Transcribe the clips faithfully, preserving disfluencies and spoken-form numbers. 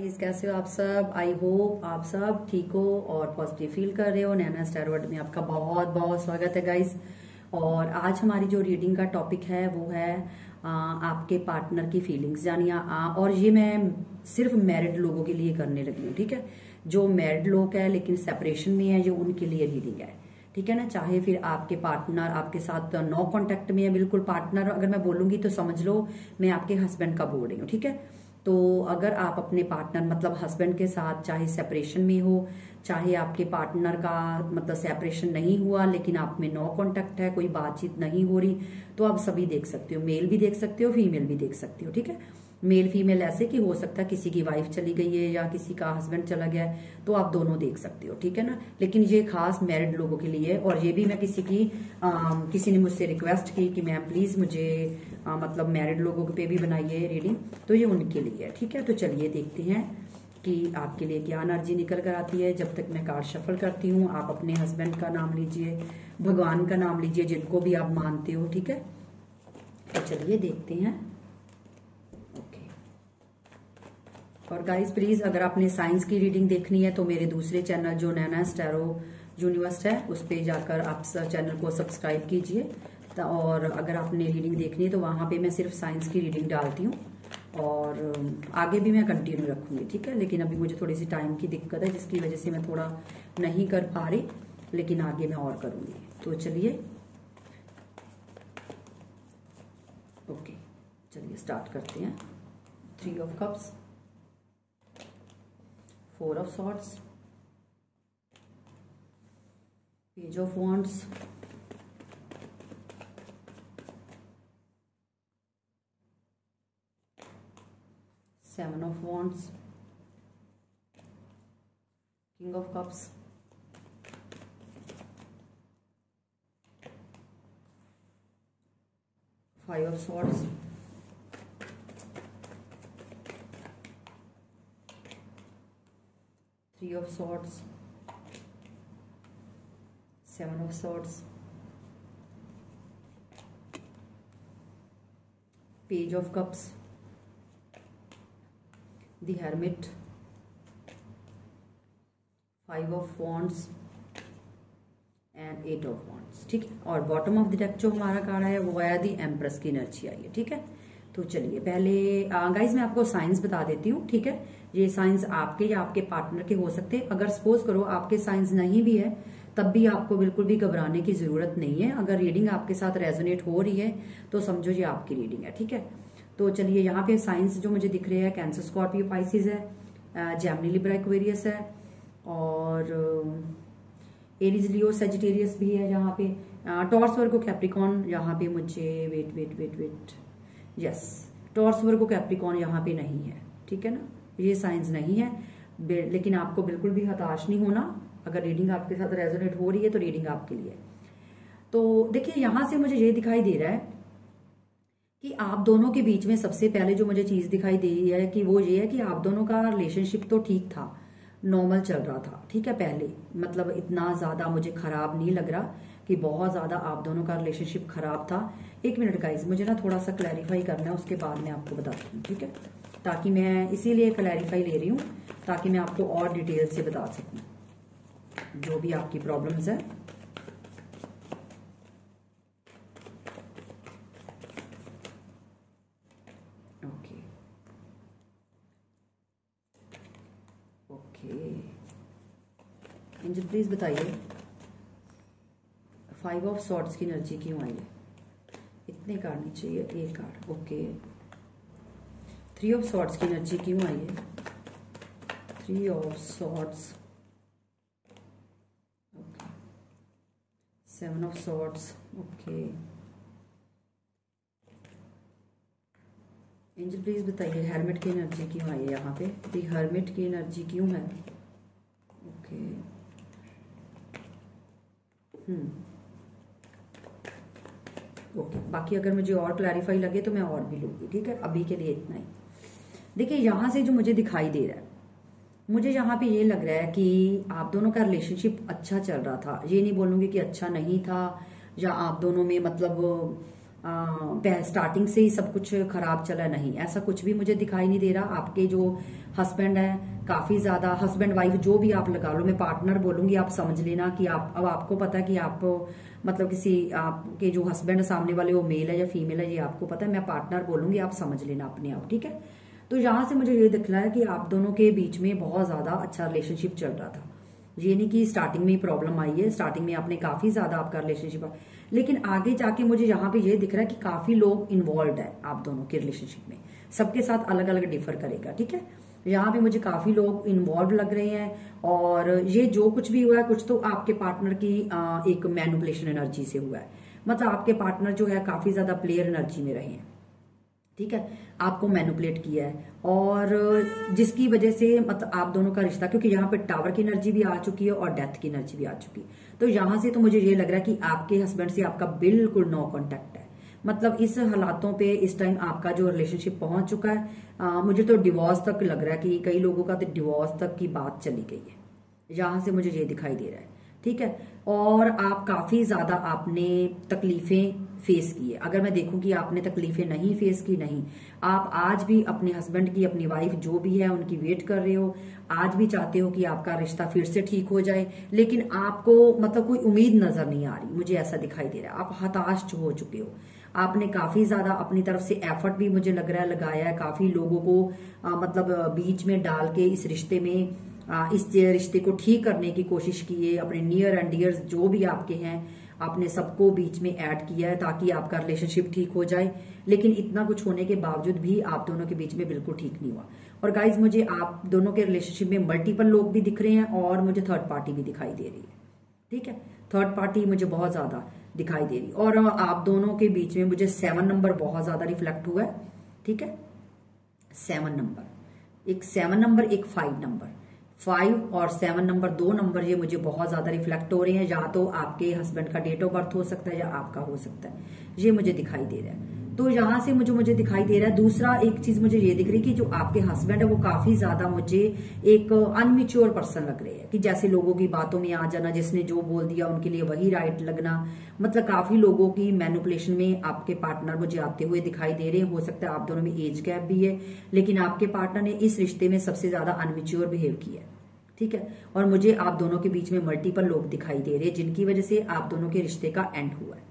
Guys, कैसे हो आप सब। आई होप आप सब ठीक हो और पॉजिटिव फील कर रहे हो। नैना स्टार वर्ल्ड में आपका बहुत बहुत स्वागत है गाइस। और आज हमारी जो रीडिंग का टॉपिक है वो है आ, आपके पार्टनर की फीलिंग्स, यानी और ये मैं सिर्फ मैरिड लोगों के लिए करने लगी हूँ। ठीक है, जो मैरिड लोग है लेकिन सेपरेशन में है, जो उनके लिए रीडिंग है। ठीक है ना, चाहे फिर आपके पार्टनर आपके साथ नो कांटेक्ट में है, बिल्कुल पार्टनर अगर मैं बोलूंगी तो समझ लो मैं आपके हस्बैंड का बोल रही हूँ। ठीक है, तो अगर आप अपने पार्टनर मतलब हस्बैंड के साथ चाहे सेपरेशन में हो, चाहे आपके पार्टनर का मतलब सेपरेशन नहीं हुआ लेकिन आप में नो कांटेक्ट है, कोई बातचीत नहीं हो रही, तो आप सभी देख सकते हो। मेल भी देख सकते हो, फीमेल भी देख सकते हो। ठीक है, मेल फीमेल ऐसे कि हो सकता है किसी की वाइफ चली गई है या किसी का हस्बैंड चला गया है, तो आप दोनों देख सकते हो। ठीक है ना, लेकिन ये खास मैरिड लोगों के लिए है। और ये भी मैं किसी की आ, किसी ने मुझसे रिक्वेस्ट की कि मैम प्लीज मुझे आ, मतलब मैरिड लोगों पे भी बनाइए रीडिंग, तो ये उनके लिए है। ठीक है, तो चलिए देखते हैं कि आपके लिए क्या एनर्जी निकल कर आती है। जब तक मैं कार्ड शफल करती हूँ, आप अपने हस्बैंड का नाम लीजिए, भगवान का नाम लीजिए, जिनको भी आप मानते हो। ठीक है, तो चलिए देखते हैं। और गाइस प्लीज, अगर आपने साइंस की रीडिंग देखनी है तो मेरे दूसरे चैनल जो नैना स्टैरो यूनिवर्स है उस पे जाकर आप चैनल को सब्सक्राइब कीजिए। और अगर आपने रीडिंग देखनी है तो वहां पे मैं सिर्फ साइंस की रीडिंग डालती हूँ और आगे भी मैं कंटिन्यू रखूंगी। ठीक है, लेकिन अभी मुझे थोड़ी सी टाइम की दिक्कत है जिसकी वजह से मैं थोड़ा नहीं कर पा रही, लेकिन आगे मैं और करूंगी। तो चलिए ओके, चलिए स्टार्ट करते हैं। Three of cups, Four of Swords, Page of Wands, Seven of Wands, King of Cups, Five of Swords, Three of Swords, Seven of Swords, Page of Cups, The Hermit, Five of Wands and Eight of Wands। ठीक है, और bottom of the deck जो हमारा card है वो आया the empress की energy आई है। ठीक है, तो चलिए पहले गाइज मैं आपको साइंस बता देती हूँ। ठीक है, ये साइंस आपके या आपके पार्टनर के हो सकते हैं। अगर सपोज करो आपके साइंस नहीं भी है तब भी आपको बिल्कुल भी घबराने की जरूरत नहीं है। अगर रीडिंग आपके साथ रेजोनेट हो रही है तो समझो ये आपकी रीडिंग है। ठीक है, तो चलिए यहाँ पे साइंस जो मुझे दिख रहे हैं, कैंसर, स्कॉर्पियो, पाइसिस है, जेमिनी, लिब्रा, एक्वेरियस है और एरीज, लियो, सेजिटेरियस भी है। यहाँ पे टॉर्स, वर्गो, कैप्रिकॉन, यहाँ पे मुझे wait wait wait wait yes Taurus, Virgo, Capricorn यहाँ पे नहीं है। ठीक है ना, ये साइंस नहीं है, लेकिन आपको बिल्कुल भी हताश नहीं होना। अगर रीडिंग आपके साथ रेजोनेट हो रही है तो रीडिंग आपके लिए। तो देखिए यहां से मुझे ये दिखाई दे रहा है कि आप दोनों के बीच में सबसे पहले जो मुझे चीज दिखाई दे रही है कि वो ये है कि आप दोनों का रिलेशनशिप तो ठीक था, नॉर्मल चल रहा था। ठीक है, पहले मतलब इतना ज्यादा मुझे खराब नहीं लग रहा कि बहुत ज्यादा आप दोनों का रिलेशनशिप खराब था। एक मिनट गाइस, मुझे ना थोड़ा सा क्लैरिफाई करना है, उसके बाद मैं आपको बताती हूँ। ठीक है, ताकि मैं इसीलिए क्लैरिफाई ले रही हूँ ताकि मैं आपको और डिटेल से बता सकूं जो भी आपकी प्रॉब्लम्स है। ओके ओके एंजल प्लीज बताइए फाइव ऑफ सॉर्ड्स की एनर्जी क्यों आई है। इतने कार्ड नहीं चाहिए, एक card. Okay, three of swords की एनर्जी क्यों आई है। Three of swords, okay, seven of swords, okay. Angel please बताइए हर्मिट की एनर्जी क्यों आई है यहाँ पे। दी हर्मिट की एनर्जी क्यों है। ओके, हम्म ओके, बाकी अगर मुझे और क्लैरिफाई लगे तो मैं और भी लूंगी। ठीक है, अभी के लिए इतना ही। देखिए यहां से जो मुझे दिखाई दे रहा है, मुझे यहाँ पे ये लग रहा है कि आप दोनों का रिलेशनशिप अच्छा चल रहा था। ये नहीं बोलूंगी कि अच्छा नहीं था या आप दोनों में मतलब स्टार्टिंग से ही सब कुछ खराब चला, नहीं, ऐसा कुछ भी मुझे दिखाई नहीं दे रहा। आपके जो हस्बैंड है काफी ज्यादा, हस्बैंड वाइफ जो भी आप लगा लो, मैं पार्टनर बोलूंगी, आप समझ लेना कि आप अब आपको पता है कि आप मतलब किसी आपके जो हस्बैंड सामने वाले वो मेल है या फीमेल है, ये आपको पता है, मैं पार्टनर बोलूंगी, आप समझ लेना अपने आप, ठीक है। तो यहां से मुझे ये दिख रहा है कि आप दोनों के बीच में बहुत ज्यादा अच्छा रिलेशनशिप चल रहा था। ये नहीं कि स्टार्टिंग में ही प्रॉब्लम आई है, स्टार्टिंग में आपने काफी ज्यादा आपका रिलेशनशिप, लेकिन आगे जाके मुझे यहाँ पे ये दिख रहा है कि काफी लोग इन्वॉल्व है आप दोनों के रिलेशनशिप में, सबके साथ अलग अलग डिफर करेगा, ठीक है। यहाँ पे मुझे काफी लोग इन्वॉल्व लग रहे हैं, और ये जो कुछ भी हुआ है कुछ तो आपके पार्टनर की एक मैनिपुलेशन एनर्जी से हुआ है। मतलब आपके पार्टनर जो है काफी ज्यादा प्लेयर एनर्जी में रहे हैं, ठीक है, आपको मैनिपुलेट किया है, और जिसकी वजह से मतलब आप दोनों का रिश्ता, क्योंकि यहाँ पे टावर की एनर्जी भी आ चुकी है और डेथ की एनर्जी भी आ चुकी है, तो यहां से तो मुझे ये लग रहा है कि आपके हस्बैंड से आपका बिल्कुल नो कांटेक्ट है। मतलब इस हालातों पे इस टाइम आपका जो रिलेशनशिप पहुंच चुका है, आ, मुझे तो डिवोर्स तक लग रहा है कि कई लोगों का तो डिवोर्स तक की बात चली गई है, यहां से मुझे ये दिखाई दे रहा है, ठीक है। और आप काफी ज्यादा आपने तकलीफें फेस की है। अगर मैं देखूं कि आपने तकलीफें नहीं फेस की, नहीं, आप आज भी अपने हस्बैंड की, अपनी वाइफ जो भी है उनकी वेट कर रहे हो, आज भी चाहते हो कि आपका रिश्ता फिर से ठीक हो जाए, लेकिन आपको मतलब कोई उम्मीद नजर नहीं आ रही, मुझे ऐसा दिखाई दे रहा है। आप हताश हो चुके हो, आपने काफी ज्यादा अपनी तरफ से एफर्ट भी मुझे लग रहा है लगाया है, काफी लोगों को आ, मतलब बीच में डाल के इस रिश्ते में आ, इस रिश्ते को ठीक करने की कोशिश की है। अपने नियर एंड डियर्स जो भी आपके हैं, आपने सबको बीच में ऐड किया है ताकि आपका रिलेशनशिप ठीक हो जाए, लेकिन इतना कुछ होने के बावजूद भी आप दोनों के बीच में बिल्कुल ठीक नहीं हुआ। और गाइज मुझे आप दोनों के रिलेशनशिप में मल्टीपल लोग भी दिख रहे हैं, और मुझे थर्ड पार्टी भी दिखाई दे रही है, ठीक है, थर्ड पार्टी मुझे बहुत ज्यादा दिखाई दे रही, और आप दोनों के बीच में मुझे सेवन नंबर बहुत ज्यादा रिफ्लेक्ट हुआ है, ठीक है, सेवन नंबर, एक सेवन नंबर, एक फाइव नंबर, फाइव और सेवन नंबर, दो नंबर ये मुझे बहुत ज्यादा रिफ्लेक्ट हो रहे हैं। या तो आपके हस्बैंड का डेट ऑफ बर्थ हो सकता है या आपका हो सकता है, ये मुझे दिखाई दे रहा है। तो यहां से मुझे मुझे दिखाई दे रहा है। दूसरा एक चीज मुझे ये दिख रही है कि जो आपके हस्बैंड है वो काफी ज्यादा मुझे एक अनमिच्योर पर्सन लग रहे हैं, कि जैसे लोगों की बातों में आ जाना, जिसने जो बोल दिया उनके लिए वही राइट लगना। मतलब काफी लोगों की मैनिपुलेशन में आपके पार्टनर मुझे आते हुए दिखाई दे रहे हैं। हो सकता है आप दोनों में एज गैप भी है, लेकिन आपके पार्टनर ने इस रिश्ते में सबसे ज्यादा अनमिच्योर बिहेव किया है, ठीक है। और मुझे आप दोनों के बीच में मल्टीपल लोग दिखाई दे रहे हैं जिनकी वजह से आप दोनों के रिश्ते का एंड हुआ है,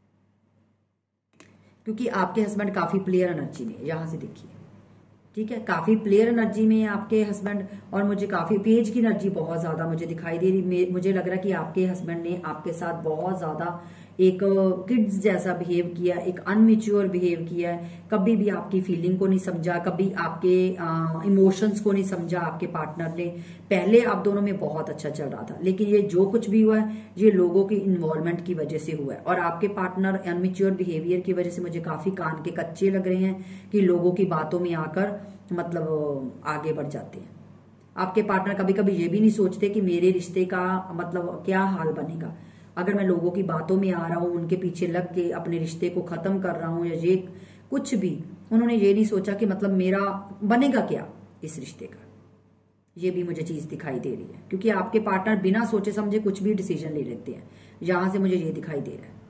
क्योंकि आपके हस्बैंड काफी प्लेयर एनर्जी में, यहां से देखिए, ठीक है, काफी प्लेयर एनर्जी में है आपके हस्बैंड, और मुझे काफी पेज की एनर्जी बहुत ज्यादा मुझे दिखाई दे रही। मुझे लग रहा है कि आपके हस्बैंड ने आपके साथ बहुत ज्यादा एक किड्स जैसा बिहेव किया, एक अनमिच्योर बिहेव किया है। कभी भी आपकी फीलिंग को नहीं समझा, कभी आपके इमोशंस को नहीं समझा आपके पार्टनर ने। पहले आप दोनों में बहुत अच्छा चल रहा था, लेकिन ये जो कुछ भी हुआ है ये लोगों की इन्वॉल्वमेंट की वजह से हुआ है। और आपके पार्टनर अनमिच्योर बिहेवियर की वजह से मुझे काफी कान के कच्चे लग रहे हैं कि लोगों की बातों में आकर मतलब आगे बढ़ जाते हैं। आपके पार्टनर कभी कभी ये भी नहीं सोचते कि मेरे रिश्ते का मतलब क्या हाल बनेगा अगर मैं लोगों की बातों में आ रहा हूं, उनके पीछे लग के अपने रिश्ते को खत्म कर रहा हूं, या ये कुछ भी उन्होंने ये नहीं सोचा कि मतलब मेरा बनेगा क्या इस रिश्ते का। ये भी मुझे चीज दिखाई दे रही है, क्योंकि आपके पार्टनर बिना सोचे समझे कुछ भी डिसीजन ले लेते हैं। यहां से मुझे ये दिखाई दे रहा है,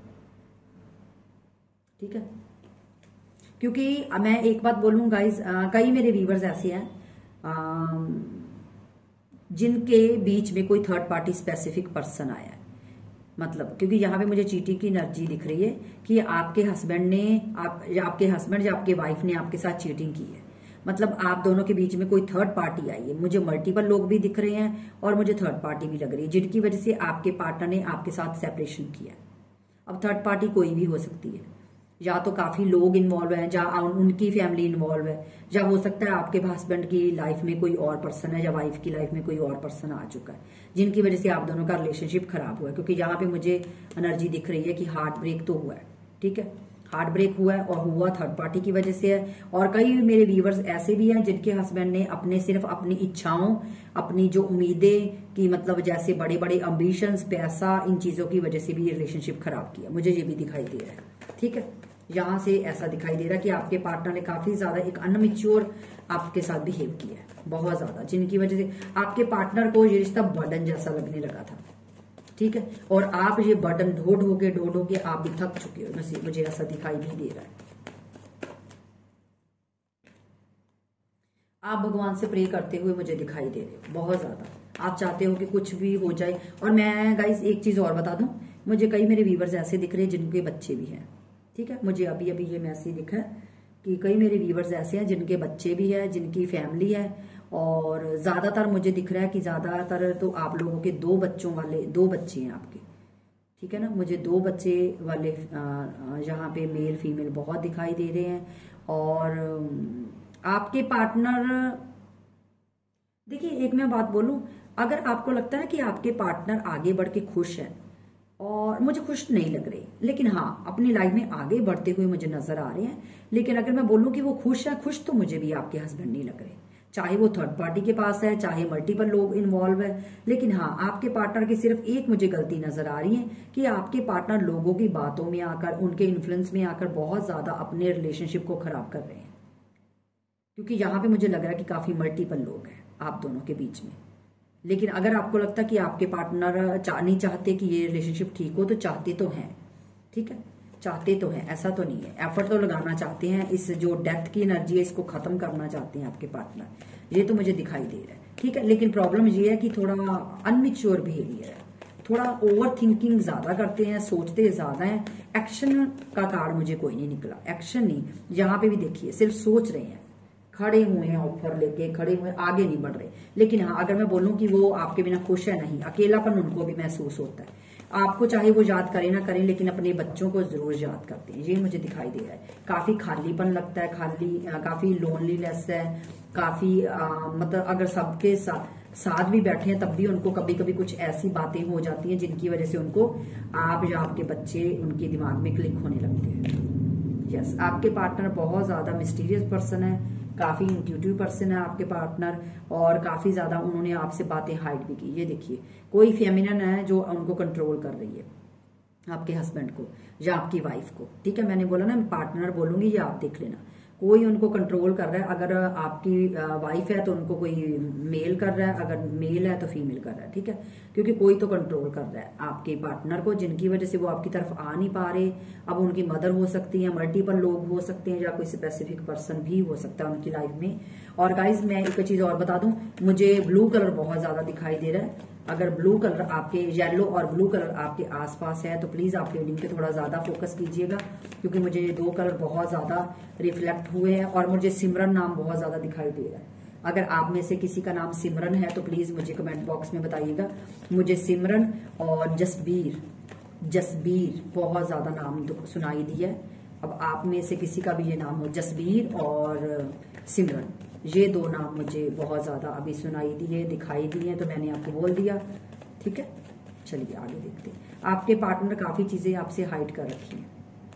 ठीक है। क्योंकि मैं एक बात बोलूं गाइज, कई मेरे व्यूवर्स ऐसे हैं जिनके बीच में कोई थर्ड पार्टी स्पेसिफिक पर्सन आया है। मतलब क्योंकि यहाँ पे मुझे चीटिंग की एनर्जी दिख रही है कि आपके हस्बैंड ने आप या आपके हस्बैंड या आपके वाइफ ने आपके साथ चीटिंग की है। मतलब आप दोनों के बीच में कोई थर्ड पार्टी आई है। मुझे मल्टीपल लोग भी दिख रहे हैं और मुझे थर्ड पार्टी भी लग रही है, जिनकी वजह से आपके पार्टनर ने आपके साथ सेपरेशन किया। अब थर्ड पार्टी कोई भी हो सकती है, या तो काफी लोग इन्वॉल्व हैं, या उनकी फैमिली इन्वॉल्व है, या हो सकता है आपके हस्बैंड की लाइफ में कोई और पर्सन है, या वाइफ की लाइफ में कोई और पर्सन आ चुका है, जिनकी वजह से आप दोनों का रिलेशनशिप खराब हुआ है। क्योंकि यहाँ पे मुझे एनर्जी दिख रही है कि हार्ट ब्रेक तो हुआ है, ठीक है, हार्ट ब्रेक हुआ है, और हुआ थर्ड पार्टी की वजह से है। और कई मेरे व्यूवर्स ऐसे भी हैं जिनके हस्बैंड ने अपने सिर्फ अपनी इच्छाओं, अपनी जो उम्मीदें की मतलब जैसे बड़े बड़े अम्बिशंस, पैसा, इन चीजों की वजह से भी रिलेशनशिप खराब किया। मुझे ये भी दिखाई दे रहा है, ठीक है। यहां से ऐसा दिखाई दे रहा है कि आपके पार्टनर ने काफी ज्यादा एक अनमिच्योर आपके साथ बिहेव किया है, बहुत ज्यादा, जिनकी वजह से आपके पार्टनर को ये रिश्ता बर्डन जैसा लगने लगा था, ठीक है। और आप ये बटन ढो ढो के ढो ढो के आप भी थक चुके हो, मुझे ऐसा दिखाई भी दे रहा है। आप भगवान से प्रे करते हुए मुझे दिखाई दे रहे हो बहुत ज्यादा। आप चाहते हो कि कुछ भी हो जाए। और मैं गाइस एक चीज और बता दूं, मुझे कई मेरे व्यूवर्स ऐसे दिख रहे हैं जिनके बच्चे भी हैं, ठीक है। मुझे अभी अभी ये मैसेज दिखा है कि कई मेरे व्यूवर्स ऐसे हैं जिनके बच्चे भी है, जिनकी फैमिली है। और ज्यादातर मुझे दिख रहा है कि ज्यादातर तो आप लोगों के दो बच्चों वाले, दो बच्चे हैं आपके, ठीक है ना। मुझे दो बच्चे वाले यहाँ पे मेल फीमेल बहुत दिखाई दे रहे हैं। और आपके पार्टनर, देखिए एक मैं बात बोलूं, अगर आपको लगता है कि आपके पार्टनर आगे बढ़ के खुश है, और मुझे खुश नहीं लग रही, लेकिन हाँ अपनी लाइफ में आगे बढ़ते हुए मुझे नजर आ रहे हैं। लेकिन अगर मैं बोलूं कि वो खुश है, खुश तो मुझे भी आपके हस्बैंड नहीं लग रहे, चाहे वो थर्ड पार्टी के पास है, चाहे मल्टीपल लोग इन्वॉल्व है। लेकिन हाँ आपके पार्टनर की सिर्फ एक मुझे गलती नजर आ रही है कि आपके पार्टनर लोगों की बातों में आकर, उनके इन्फ्लुएंस में आकर बहुत ज्यादा अपने रिलेशनशिप को खराब कर रहे हैं। क्योंकि यहाँ पे मुझे लग रहा है कि काफी मल्टीपल लोग हैं आप दोनों के बीच में। लेकिन अगर आपको लगता है कि आपके पार्टनर चाह नहीं चाहते कि ये रिलेशनशिप ठीक हो, तो चाहते तो हैं, ठीक है, चाहते तो हैं, ऐसा तो नहीं है। एफर्ट तो लगाना चाहते हैं, इस जो डेथ की एनर्जी है इसको खत्म करना चाहते हैं आपके पार्टनर, ये तो मुझे दिखाई दे रहा है, ठीक है। लेकिन प्रॉब्लम ये है कि थोड़ा अनमिच्योर बिहेवियर है, थोड़ा ओवर थिंकिंग ज्यादा करते हैं, सोचते ज्यादा हैं। एक्शन का कार्ड मुझे कोई नहीं निकला, एक्शन नहीं। यहाँ पे भी देखिए सिर्फ सोच रहे हैं, खड़े हुए हैं ऑफर लेके, खड़े हुए आगे नहीं बढ़ रहे। लेकिन हाँ अगर मैं बोलूं कि वो आपके बिना खुश है, नहीं, अकेलापन उनको भी महसूस होता है। आपको चाहे वो याद करें ना करें, लेकिन अपने बच्चों को जरूर याद करते हैं, ये मुझे दिखाई दे रहा है। काफी खालीपन लगता है, खाली काफी लोनलीनेस है, काफी आ, मतलब अगर सबके साथ साथ भी बैठे हैं तब भी उनको कभी कभी कुछ ऐसी बातें हो जाती हैं जिनकी वजह से उनको आप या आपके बच्चे उनके दिमाग में क्लिक होने लगते हैं। यस, आपके पार्टनर बहुत ज्यादा मिस्टीरियस पर्सन है, काफी इंट्यूटिव पर्सन है आपके पार्टनर, और काफी ज्यादा उन्होंने आपसे बातें हाइड भी की। ये देखिए कोई फेमिनिन है जो उनको कंट्रोल कर रही है, आपके हस्बैंड को या आपकी वाइफ को, ठीक है। मैंने बोला ना मैं पार्टनर बोलूंगी, ये आप देख लेना, कोई उनको कंट्रोल कर रहा है। अगर आपकी वाइफ है तो उनको कोई मेल कर रहा है, अगर मेल है तो फीमेल कर रहा है, ठीक है। क्योंकि कोई तो कंट्रोल कर रहा है आपके पार्टनर को, जिनकी वजह से वो आपकी तरफ आ नहीं पा रहे। अब उनकी मदर हो सकती है, मल्टीपल लोग हो सकते हैं, या कोई स्पेसिफिक पर्सन भी हो सकता है उनकी लाइफ में। और गाइज मैं एक चीज और बता दूं, मुझे ब्लू कलर बहुत ज्यादा दिखाई दे रहा है। अगर ब्लू कलर आपके, येलो और ब्लू कलर आपके आसपास है तो प्लीज आप रीडिंग पे थोड़ा ज्यादा फोकस कीजिएगा, क्योंकि मुझे ये दो कलर बहुत ज्यादा रिफ्लेक्ट हुए हैं। और मुझे सिमरन नाम बहुत ज्यादा दिखाई दे रहा है। अगर आप में से किसी का नाम सिमरन है तो प्लीज मुझे कमेंट बॉक्स में बताइएगा। मुझे सिमरन और जसबीर, जसबीर बहुत ज्यादा नाम सुनाई दिया है। अब आप में से किसी का भी ये नाम हो, जसबीर और सिमरन, ये दो नाम मुझे बहुत ज्यादा अभी सुनाई दिए, दिखाई दिए, तो मैंने आपको बोल दिया, ठीक है। चलिए आगे देखते हैं। आपके पार्टनर काफी चीजें आपसे हाइड कर रखी हैं।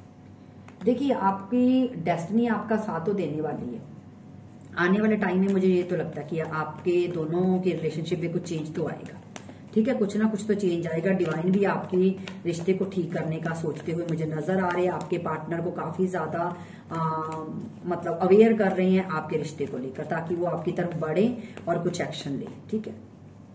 देखिए आपकी डेस्टिनी आपका साथ तो देने वाली है। आने वाले टाइम में मुझे ये तो लगता है कि आपके दोनों के रिलेशनशिप में कुछ चेंज तो आएगा, ठीक है, कुछ ना कुछ तो चेंज आएगा। डिवाइन भी आपकी रिश्ते को ठीक करने का सोचते हुए मुझे नजर आ रहे हैं। आपके पार्टनर को काफी ज्यादा आ, मतलब अवेयर कर रहे हैं आपके रिश्ते को लेकर, ताकि वो आपकी तरफ बढ़े और कुछ एक्शन ले, ठीक है।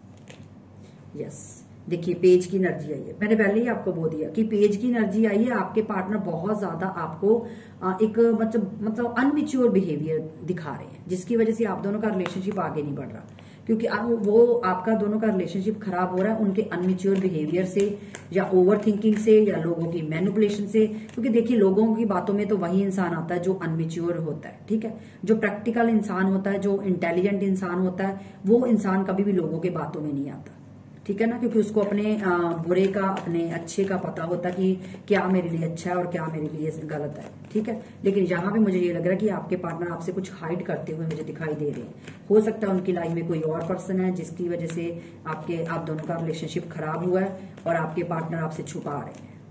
यस, देखिए पेज की एनर्जी आई है, मैंने पहले ही आपको बोल दिया कि पेज की एनर्जी आई है। आपके पार्टनर बहुत ज्यादा आपको एक मतलब मतलब अनमिच्योर बिहेवियर दिखा रहे हैं, जिसकी वजह से आप दोनों का रिलेशनशिप आगे नहीं बढ़ रहा, क्योंकि वो आपका दोनों का रिलेशनशिप खराब हो रहा है उनके अनमिच्योर बिहेवियर से, या ओवर थिंकिंग से, या लोगों की मैनिपुलेशन से। क्योंकि देखिए लोगों की बातों में तो वही इंसान आता है जो अनमिच्योर होता है, ठीक है। जो प्रैक्टिकल इंसान होता है, जो इंटेलिजेंट इंसान होता है, वो इंसान कभी भी लोगों के बातों में नहीं आता, ठीक है ना। क्योंकि उसको अपने बुरे का, अपने अच्छे का पता होता कि क्या मेरे लिए अच्छा है और क्या मेरे लिए गलत है, ठीक है। लेकिन यहाँ पे मुझे ये लग रहा है कि आपके पार्टनर आपसे कुछ हाइड करते हुए मुझे दिखाई दे रहे हैं। हो सकता है उनकी लाइफ में कोई और पर्सन है जिसकी वजह से आपके आप दोनों का रिलेशनशिप खराब हुआ है और आपके पार्टनर आपसे छुपा रहे हैं।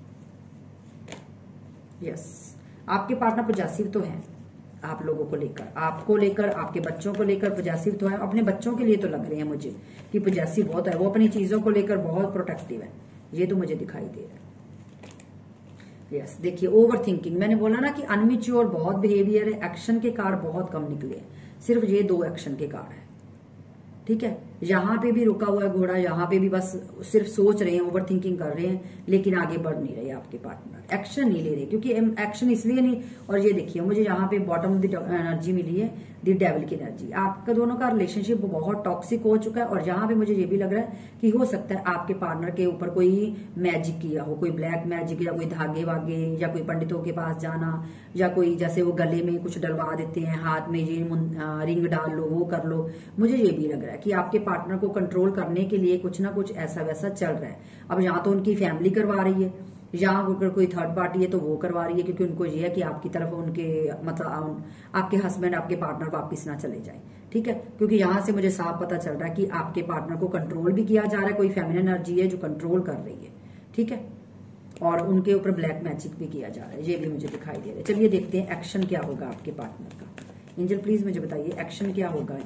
यस, आपके पार्टनर पॉजिटिव तो है आप लोगों को लेकर, आपको लेकर, आपके बच्चों को लेकर पॉजिटिव तो है। अपने बच्चों के लिए तो लग रहे हैं मुझे कि पॉजिटिव बहुत है, वो अपनी चीजों को लेकर बहुत प्रोटेक्टिव है, ये तो मुझे दिखाई दे रहा है। यस, देखिए ओवर थिंकिंग, मैंने बोला ना कि अनमिच्योर बहुत बिहेवियर है। एक्शन के कार्ड बहुत कम निकले हैं, सिर्फ ये दो एक्शन के कार्ड है, ठीक है, यहाँ पे भी रुका हुआ है घोड़ा, यहाँ पे भी बस सिर्फ सोच रहे हैं, ओवर थिंकिंग कर रहे हैं, लेकिन आगे बढ़ नहीं रहे आपके पार्टनर, एक्शन नहीं ले रहे। क्योंकि एक्शन इसलिए नहीं, और ये देखिए मुझे यहाँ पे बॉटम ऑफ द एनर्जी मिली है, द डेविल की एनर्जी। आपका दोनों का रिलेशनशिप बहुत टॉक्सिक हो चुका है, और यहाँ पे मुझे ये भी लग रहा है कि हो सकता है आपके पार्टनर के ऊपर कोई मैजिक किया हो, कोई ब्लैक मैजिक, या कोई धागे वागे, या कोई पंडितों के पास जाना, या कोई जैसे वो गले में कुछ डलवा देते हैं, हाथ में ये रिंग डाल लो, वो कर लो। मुझे ये भी लग रहा है कि आपके पार्टनर को कंट्रोल करने के लिए कुछ ना कुछ ऐसा वैसा चल रहा है। अब यहाँ तो उनकी फैमिली करवा रही है, यहाँ अगर कोई थर्ड पार्टी है तो वो करवा रही है, क्योंकि उनको ये है कि आपकी तरफ उनके मतलब आपके हस्बैंड, आपके पार्टनर वापिस ना चले जाए। ठीक है, क्योंकि यहाँ से मुझे साफ पता चल रहा है कि आपके पार्टनर को कंट्रोल भी किया जा रहा है, कोई फेमिनिन एनर्जी है जो कंट्रोल कर रही है। ठीक है, और उनके ऊपर ब्लैक मैजिक भी किया जा रहा है, ये भी मुझे दिखाई दे रहा है। चलिए देखते हैं एक्शन क्या होगा आपके पार्टनर का। एंजल प्लीज मुझे बताइए एक्शन क्या होगा,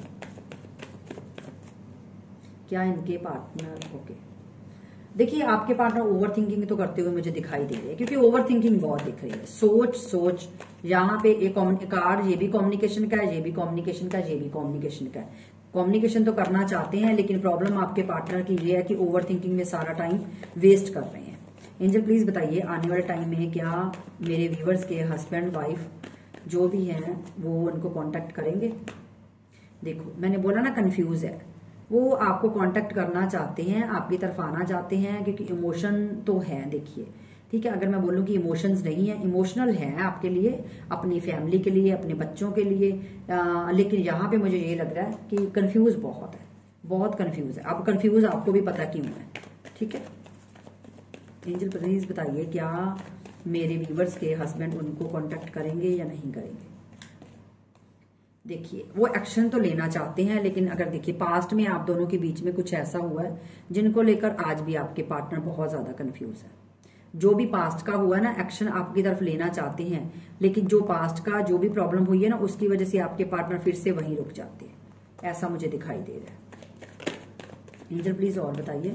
क्या इनके पार्टनर। ओके, देखिए आपके पार्टनर ओवर थिंकिंग तो करते हुए मुझे दिखाई दे रही है, क्योंकि ओवर थिंकिंग बहुत दिख रही है। सोच सोच यहाँ पे एक कार्ड, ये भी कम्युनिकेशन का है, ये भी कम्युनिकेशन का है, ये भी कम्युनिकेशन का है। कम्युनिकेशन तो करना चाहते हैं, लेकिन प्रॉब्लम आपके पार्टनर की ये है कि ओवर थिंकिंग में सारा टाइम वेस्ट कर रहे हैं। एंजल प्लीज बताइए आने वाले टाइम में क्या मेरे व्यूवर्स के हस्बैंड वाइफ जो भी हैं वो उनको कांटेक्ट करेंगे। देखो मैंने बोला ना कंफ्यूज है, वो आपको कांटेक्ट करना चाहते हैं, आपकी तरफ आना चाहते हैं, क्योंकि इमोशन तो है। देखिए ठीक है, अगर मैं बोलूँ कि इमोशंस नहीं है, इमोशनल है आपके लिए, अपनी फैमिली के लिए, अपने बच्चों के लिए, आ, लेकिन यहाँ पे मुझे ये लग रहा है कि कंफ्यूज बहुत है, बहुत कंफ्यूज है। अब कंफ्यूज आपको भी पता क्यों है। ठीक है, एंजल प्लीज बताइए क्या मेरे व्यूवर्स के हस्बैंड उनको कांटेक्ट करेंगे या नहीं करेंगे। देखिए वो एक्शन तो लेना चाहते हैं, लेकिन अगर देखिए पास्ट में आप दोनों के बीच में कुछ ऐसा हुआ है जिनको लेकर आज भी आपके पार्टनर बहुत ज्यादा कंफ्यूज है। जो भी पास्ट का हुआ है ना, एक्शन आपकी तरफ लेना चाहते हैं, लेकिन जो पास्ट का जो भी प्रॉब्लम हुई है ना, उसकी वजह से आपके पार्टनर फिर से वहीं रुक जाते हैं, ऐसा मुझे दिखाई दे रहा है। एंजल प्लीज और बताइए।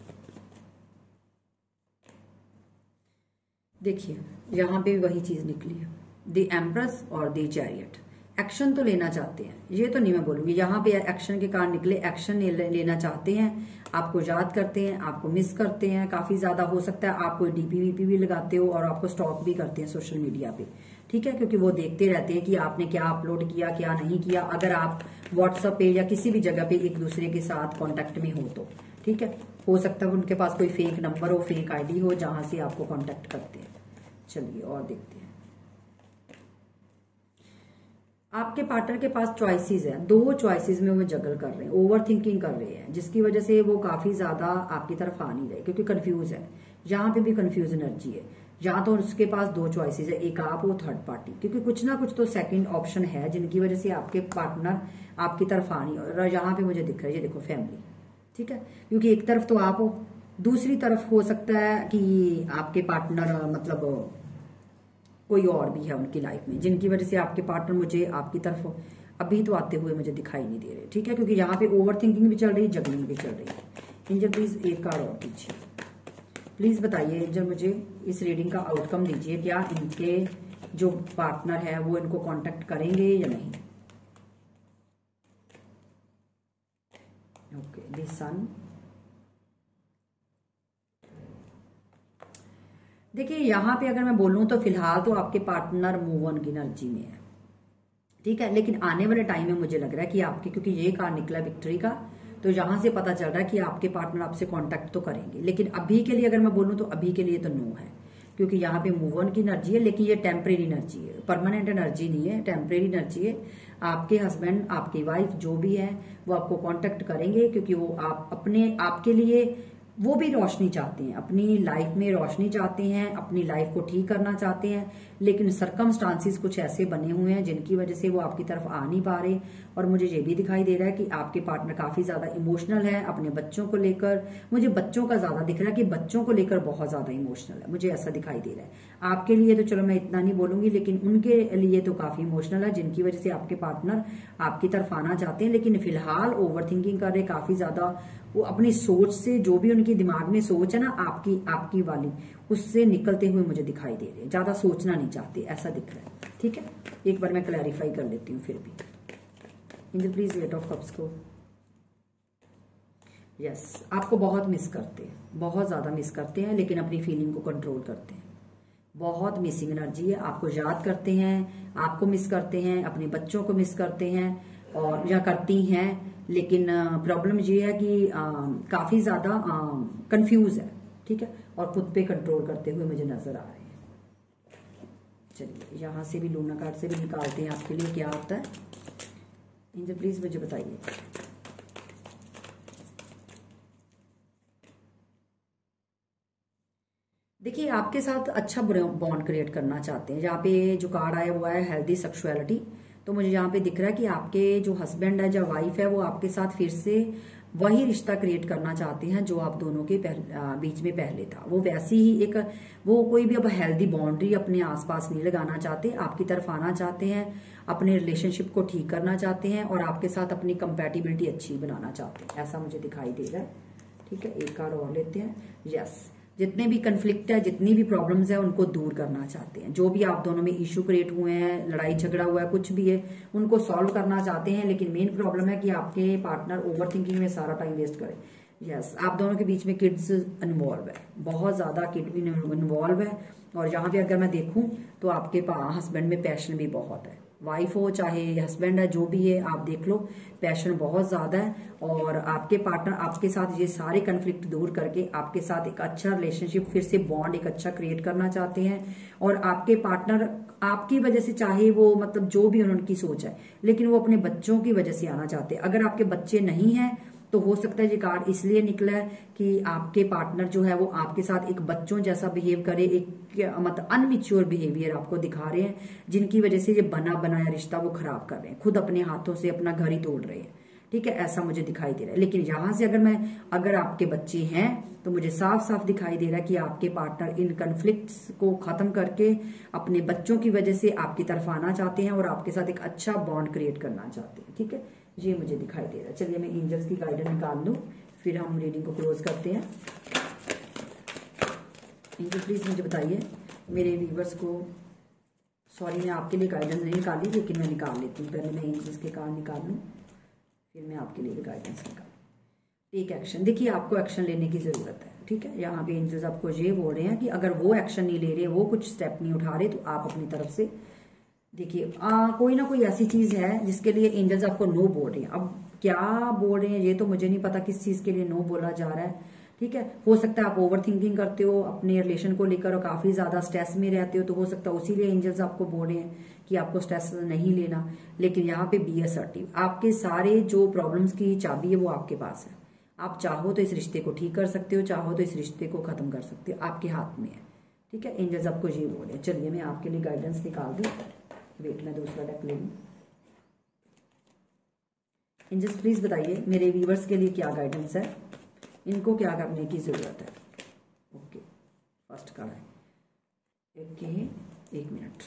देखिए यहाँ पे भी वही चीज निकली है, द एम्प्रेस और द चैरियट। एक्शन तो लेना चाहते हैं, ये तो नहीं मैं बोलूंगी, यहाँ पे एक्शन के कारण निकले, एक्शन ले, लेना चाहते हैं, आपको याद करते हैं, आपको मिस करते हैं काफी ज्यादा। हो सकता है आप कोई डीपी वीपी भी लगाते हो और आपको स्टॉक भी करते हैं सोशल मीडिया पे। ठीक है, क्योंकि वो देखते रहते हैं कि आपने क्या अपलोड किया क्या नहीं किया, अगर आप व्हाट्सएप पे या किसी भी जगह पे एक दूसरे के साथ कॉन्टेक्ट में हो तो। ठीक है, हो सकता है उनके पास कोई फेक नंबर हो, फेक आईडी हो, जहां से आपको कॉन्टेक्ट करते हैं। चलिए और देखते हैं, आपके पार्टनर के पास चॉइसेस है, दो चॉइसेस में वो जगल कर रहे हैं, ओवर थिंकिंग कर रहे हैं, जिसकी वजह से वो काफी ज्यादा आपकी तरफ आ नहीं रहे, क्योंकि कंफ्यूज है। यहाँ पे भी कंफ्यूज एनर्जी है, यहाँ तो उसके पास दो चॉइसेस है, एक आप हो थर्ड पार्टी, क्योंकि कुछ ना कुछ तो सेकंड ऑप्शन है जिनकी वजह से आपके पार्टनर आपकी तरफ आ नहीं। और यहाँ पे मुझे दिख रहा है, ये देखो फैमिली। ठीक है, क्योंकि एक तरफ तो आप हो, दूसरी तरफ हो सकता है कि आपके पार्टनर मतलब कोई और भी है उनकी लाइफ में, जिनकी वजह से आपके पार्टनर मुझे आपकी तरफ अभी तो आते हुए मुझे दिखाई नहीं दे रहे। ठीक है, क्योंकि यहाँ पे ओवर थिंकिंग भी चल रही है, जगलिंग भी चल रही है। एंजल प्लीज एक कार्ड और दीजिए, प्लीज बताइए एंजल मुझे इस रीडिंग का आउटकम दीजिए, क्या इनके जो पार्टनर है वो इनको कांटेक्ट करेंगे या नहीं। Okay, the sun. देखिए यहाँ पे अगर मैं बोलूं तो फिलहाल तो आपके पार्टनर मूव ऑन की एनर्जी में है। ठीक है, लेकिन आने वाले टाइम में मुझे लग रहा है कि आपके, क्योंकि ये कार्ड निकला विक्ट्री का, तो यहां से पता चल रहा है कि आपके पार्टनर आपसे कांटेक्ट तो करेंगे, लेकिन अभी के लिए अगर मैं बोलूं तो अभी के लिए तो नो है, क्योंकि यहाँ पे मूव ऑन की एनर्जी है, लेकिन ये टेम्परेरी एनर्जी है, परमानेंट एनर्जी नहीं है, टेम्परेरी एनर्जी है। आपके हस्बैंड, आपकी वाइफ जो भी है वो आपको कांटेक्ट करेंगे, क्योंकि वो आप अपने आपके लिए वो भी रोशनी चाहते हैं, अपनी लाइफ में रोशनी चाहते हैं, अपनी लाइफ को ठीक करना चाहते हैं, लेकिन सरकमस्टांसिस कुछ ऐसे बने हुए हैं जिनकी वजह से वो आपकी तरफ आ नहीं पा रहे। और मुझे ये भी दिखाई दे रहा है कि आपके पार्टनर काफी ज्यादा इमोशनल है अपने बच्चों को लेकर। मुझे बच्चों का ज्यादा दिख रहा है कि बच्चों को लेकर बहुत ज्यादा इमोशनल है, मुझे ऐसा दिखाई दे रहा है। आपके लिए तो चलो मैं इतना नहीं बोलूंगी, लेकिन उनके लिए तो काफी इमोशनल है, जिनकी वजह से आपके पार्टनर आपकी तरफ आना चाहते हैं, लेकिन फिलहाल ओवर थिंकिंग कर रहे, काफी ज्यादा वो अपनी सोच से, जो भी उनकी दिमाग में सोच है ना आपकी आपकी वाली, उससे निकलते हुए मुझे दिखाई दे रहे हैं, ज्यादा सोचना नहीं चाहते, ऐसा दिख रहा है। ठीक है, एक बार मैं क्लैरिफाई कर लेती हूँ फिर भी। Angel please eight of cups को यस आपको बहुत मिस करते हैं, बहुत ज्यादा मिस करते हैं, लेकिन अपनी फीलिंग को कंट्रोल करते हैं। बहुत मिसिंग एनर्जी है, आपको याद करते हैं, आपको मिस करते हैं, अपने बच्चों को मिस करते हैं और या करती हैं, लेकिन प्रॉब्लम ये है कि आ, काफी ज्यादा कंफ्यूज है, ठीक है, और खुद पे कंट्रोल करते हुए मुझे नजर आ रहे हैं। चलिए यहां से भी लूना कार्ड से भी निकालते हैं आपके लिए क्या आता है। एंजल प्लीज मुझे बताइए। देखिए आपके साथ अच्छा बॉन्ड क्रिएट करना चाहते हैं। यहाँ पे जो कार्ड आया वो है हेल्दी सेक्सुअलिटी। तो मुझे यहाँ पे दिख रहा है कि आपके जो हस्बैंड है, जो वाइफ है, वो आपके साथ फिर से वही रिश्ता क्रिएट करना चाहते हैं जो आप दोनों के बीच में पहले था। वो वैसी ही एक, वो कोई भी अब हेल्दी बाउंड्री अपने आसपास नहीं लगाना चाहते, आपकी तरफ आना चाहते हैं, अपने रिलेशनशिप को ठीक करना चाहते हैं और आपके साथ अपनी कंपैटिबिलिटी अच्छी बनाना चाहते हैं, ऐसा मुझे दिखाई दे रहा है। ठीक है, एक कार्ड और लेते हैं। यस, जितने भी कंफ्लिक्ट है, जितनी भी प्रॉब्लम्स है, उनको दूर करना चाहते हैं। जो भी आप दोनों में इश्यू क्रिएट हुए हैं, लड़ाई झगड़ा हुआ है, कुछ भी है, उनको सॉल्व करना चाहते हैं। लेकिन मेन प्रॉब्लम है कि आपके पार्टनर ओवर थिंकिंग में सारा टाइम वेस्ट करे। यस, आप दोनों के बीच में किड्स इन्वॉल्व है, बहुत ज्यादा किड इन्वॉल्व है। और यहाँ पे अगर मैं देखूं तो आपके हस्बैंड में पैशन भी बहुत है, वाइफ हो चाहे हस्बैंड है, जो भी है आप देख लो, पैशन बहुत ज्यादा है। और आपके पार्टनर आपके साथ ये सारे कन्फ्लिक्ट दूर करके आपके साथ एक अच्छा रिलेशनशिप, फिर से बॉन्ड एक अच्छा क्रिएट करना चाहते हैं। और आपके पार्टनर आपकी वजह से, चाहे वो मतलब जो भी उनकी सोच है, लेकिन वो अपने बच्चों की वजह से आना चाहते हैं। अगर आपके बच्चे नहीं हैं तो हो सकता है ये कार्ड इसलिए निकला है कि आपके पार्टनर जो है वो आपके साथ एक बच्चों जैसा बिहेव करे, एक मतलब अनमिच्योर बिहेवियर आपको दिखा रहे हैं, जिनकी वजह से ये बना बनाया रिश्ता वो खराब कर रहे हैं, खुद अपने हाथों से अपना घर ही तोड़ रहे हैं। ठीक है, ऐसा मुझे दिखाई दे रहा है। लेकिन यहां से अगर मैं अगर आपके बच्चे हैं तो मुझे साफ साफ दिखाई दे रहा है कि आपके पार्टनर इन कन्फ्लिक्ट्स को खत्म करके अपने बच्चों की वजह से आपकी तरफ आना चाहते हैं और आपके साथ एक अच्छा बॉन्ड क्रिएट करना चाहते हैं। ठीक है, ये मुझे दिखाई दे रहा है। चलिए मैं एंजल्स की गाइडेंस निकाल लूं, फिर हम रीडिंग को क्लोज करते हैं। एंजल प्लीज मुझे बताइए मेरे व्यूवर्स को, सॉरी मैं आपके लिए गाइडेंस नहीं निकाली, लेकिन मैं निकाल लेती हूँ। पहले मैं एंजल्स के कार्ड निकाल लूँ, फिर मैं आपके लिए गाइडेंस निकाल। टेक एक्शन, देखिए आपको एक्शन लेने की जरूरत है। ठीक है, यहाँ पे एंजल्स आपको ये बोल रहे हैं कि अगर वो एक्शन नहीं ले रहे, वो कुछ स्टेप नहीं उठा रहे, तो आप अपनी तरफ से देखिए कोई ना कोई ऐसी चीज है जिसके लिए एंजल्स आपको नो बोल रहे हैं। अब क्या बोल रहे हैं ये तो मुझे नहीं पता, किस चीज के लिए नो बोला जा रहा है। ठीक है, हो सकता है आप ओवर थिंकिंग करते हो अपने रिलेशन को लेकर और काफी ज्यादा स्ट्रेस में रहते हो, तो हो सकता है उसी लिए एंजल्स आपको बोल रहे हैं कि आपको स्ट्रेस नहीं लेना। लेकिन यहाँ पे बी असर्टिव, आपके सारे जो प्रॉब्लम्स की चाबी है वो आपके पास है। आप चाहो तो इस रिश्ते को ठीक कर सकते हो, चाहो तो इस रिश्ते को खत्म कर सकते हो, आपके हाथ में है। ठीक है, एंजल्स आपको ये बोल रहे हैं। चलिए मैं आपके लिए गाइडेंस निकाल दूं, वेट मैं दूसरा डेक ले लूं। एंजल्स प्लीज बताइए मेरे व्यूवर्स के लिए क्या गाइडेंस है, इनको क्या करने की जरूरत है। ओके, फर्स्ट कार्ड है, ओके एक मिनट।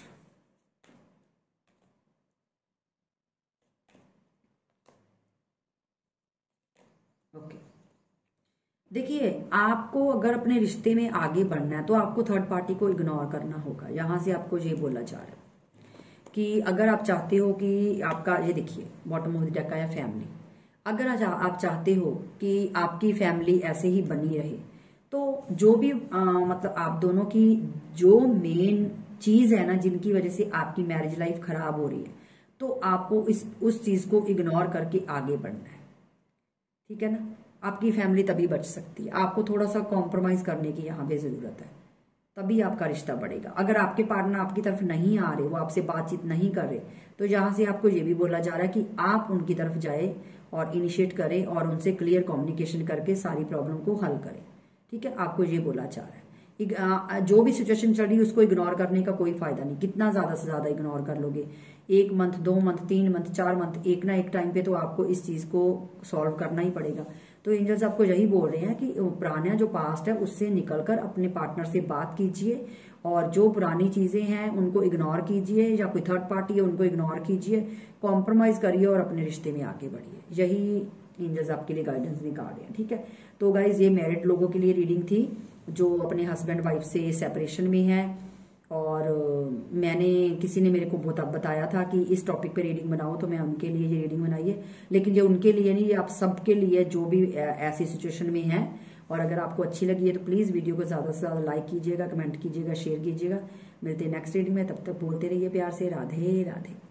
ओके, देखिए आपको अगर अपने रिश्ते में आगे बढ़ना है तो आपको थर्ड पार्टी को इग्नोर करना होगा। यहां से आपको ये बोला जा रहा है कि अगर आप चाहते हो कि आपका, ये देखिए बॉटम ऑफ द डेक आया फैमिली, अगर आप चाहते हो कि आपकी फैमिली ऐसे ही बनी रहे, तो जो भी आ, मतलब आप दोनों की जो मेन चीज है ना, जिनकी वजह से आपकी मैरिज लाइफ खराब हो रही है, तो आपको इस उस चीज को इग्नोर करके आगे बढ़ना है। ठीक है ना, आपकी फैमिली तभी बच सकती है। आपको थोड़ा सा कॉम्प्रोमाइज करने की यहाँ पे जरूरत है, तभी आपका रिश्ता बढ़ेगा। अगर आपके पार्टनर आपकी तरफ नहीं आ रहे, वो आपसे बातचीत नहीं कर रहे, तो यहाँ से आपको ये भी बोला जा रहा है कि आप उनकी तरफ जाए और इनिशिएट करें और उनसे क्लियर कम्युनिकेशन करके सारी प्रॉब्लम को हल करें। ठीक है, आपको ये बोला जा रहा है। जो भी सिचुएशन चल रही है उसको इग्नोर करने का कोई फायदा नहीं। कितना ज्यादा से ज्यादा इग्नोर कर लोगे, एक मंथ, दो मंथ, तीन मंथ, चार मंथ, एक ना एक टाइम पे तो आपको इस चीज को सॉल्व करना ही पड़ेगा। तो एंजल्स आपको यही बोल रहे हैं कि पुराना जो पास्ट है उससे निकलकर अपने पार्टनर से बात कीजिए और जो पुरानी चीजें हैं उनको इग्नोर कीजिए, या कोई थर्ड पार्टी है उनको इग्नोर कीजिए, कॉम्प्रोमाइज करिए और अपने रिश्ते में आगे बढ़िए। यही एंजल्स आपके लिए गाइडेंस निकाल रहे हैं। ठीक है, तो गाइज ये मैरिड लोगों के लिए रीडिंग थी जो अपने हस्बैंड वाइफ से सेपरेशन में है और मैंने किसी ने मेरे को बहुत बताया था कि इस टॉपिक पे रीडिंग बनाओ, तो मैं उनके लिए ये रीडिंग बनाई है। लेकिन ये उनके लिए नहीं, ये आप सबके लिए जो भी ऐसी सिचुएशन में है। और अगर आपको अच्छी लगी है तो प्लीज वीडियो को ज्यादा से ज्यादा लाइक कीजिएगा, कमेंट कीजिएगा, शेयर कीजिएगा। मिलते हैं नेक्स्ट रीडिंग में, तब तक बोलते रहिए प्यार से राधे राधे।